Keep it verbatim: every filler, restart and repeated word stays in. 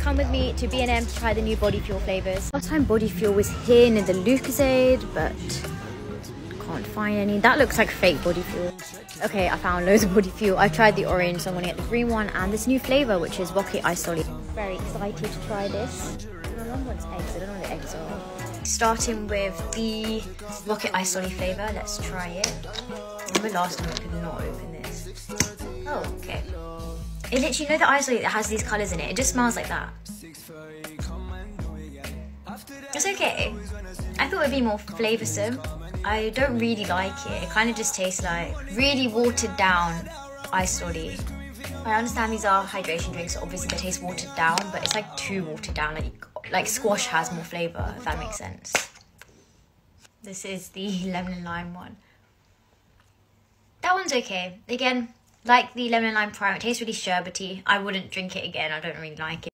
come with me to B and M to try the new Body Fuel flavours. Last time Body Fuel was here near the Lucozade, but can't find any. That looks like fake Body Fuel. Okay, I found loads of Body Fuel. I tried the orange, so I'm gonna get the green one and this new flavour, which is Rocket Ice Lolly. Very excited to try this. My mum wants eggs. I don't know what the eggs are. Starting with the Rocket Ice Lolly flavour. Let's try it. I remember last time I could not open this. Oh, okay. It literally, you know the ice lolly that has these colours in it? It just smells like that. It's okay. I thought it would be more flavoursome. I don't really like it. It kind of just tastes like really watered down ice lolly. I understand these are hydration drinks, so obviously they taste watered down, but it's like too watered down. Like, like squash has more flavour, if that makes sense. This is the lemon and lime one. That one's okay. Again, like the lemon and lime prime, it tastes really sherbety. I wouldn't drink it again. I don't really like it.